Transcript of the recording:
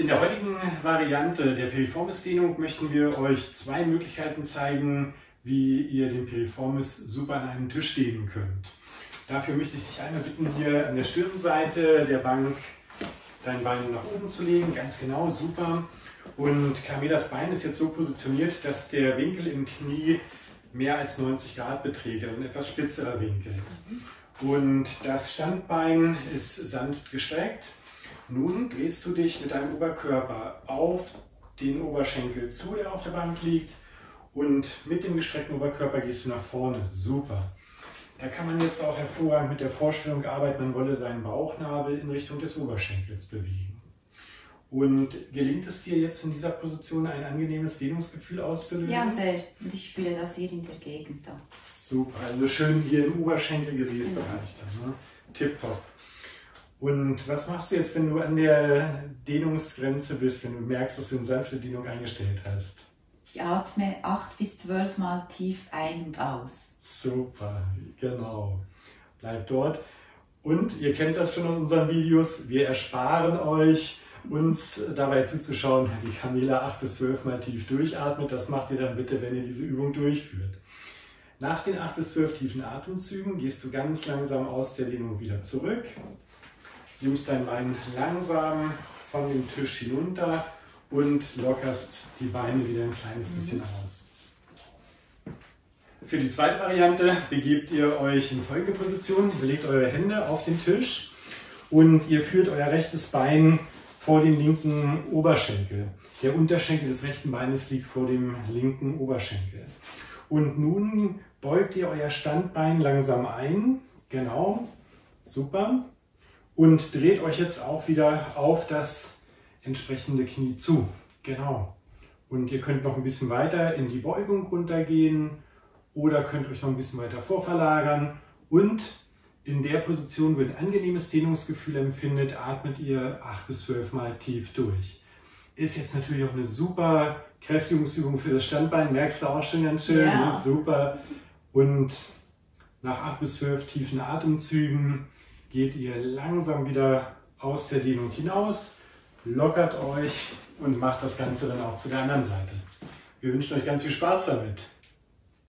In der heutigen Variante der Piriformis-Dehnung möchten wir euch zwei Möglichkeiten zeigen, wie ihr den Piriformis super an einem Tisch dehnen könnt. Dafür möchte ich dich einmal bitten, hier an der Stirnseite der Bank dein Bein nach oben zu legen, ganz genau, super. Und Carmelas Bein ist jetzt so positioniert, dass der Winkel im Knie mehr als 90 Grad beträgt, also ein etwas spitzerer Winkel. Und das Standbein ist sanft gestreckt. Nun drehst du dich mit deinem Oberkörper auf den Oberschenkel zu, der auf der Bank liegt, und mit dem gestreckten Oberkörper gehst du nach vorne. Super. Da kann man jetzt auch hervorragend mit der Vorstellung arbeiten, man wolle seinen Bauchnabel in Richtung des Oberschenkels bewegen. Und gelingt es dir jetzt in dieser Position ein angenehmes Dehnungsgefühl auszulösen? Ja, sehr. Und ich spüre das hier in der Gegend da. Super, also schön hier im Oberschenkel-Gesäßbereich dann, ne? Tipptopp. Und was machst du jetzt, wenn du an der Dehnungsgrenze bist, wenn du merkst, dass du eine sanfte Dehnung eingestellt hast? Ich atme 8 bis 12 Mal tief ein und aus. Super, genau. Bleib dort. Und ihr kennt das schon aus unseren Videos, wir ersparen euch, uns dabei zuzuschauen, wie Carmela 8 bis 12 Mal tief durchatmet. Das macht ihr dann bitte, wenn ihr diese Übung durchführt. Nach den 8 bis 12 tiefen Atemzügen gehst du ganz langsam aus der Dehnung wieder zurück. Nimmst dein Bein langsam von dem Tisch hinunter und lockerst die Beine wieder ein kleines bisschen aus. Für die zweite Variante begebt ihr euch in folgende Position. Ihr legt eure Hände auf den Tisch und ihr führt euer rechtes Bein vor den linken Oberschenkel. Der Unterschenkel des rechten Beines liegt vor dem linken Oberschenkel. Und nun beugt ihr euer Standbein langsam ein. Genau, super. Und dreht euch jetzt auch wieder auf das entsprechende Knie zu. Genau. Und ihr könnt noch ein bisschen weiter in die Beugung runtergehen oder könnt euch noch ein bisschen weiter vorverlagern. Und in der Position, wo ihr ein angenehmes Dehnungsgefühl empfindet, atmet ihr 8 bis 12 Mal tief durch. Ist jetzt natürlich auch eine super Kräftigungsübung für das Standbein. Merkst du auch schon ganz schön? Ja. Ne? Super. Und nach 8 bis 12 tiefen Atemzügen geht ihr langsam wieder aus der Dehnung hinaus, lockert euch und macht das Ganze dann auch zu der anderen Seite. Wir wünschen euch ganz viel Spaß damit.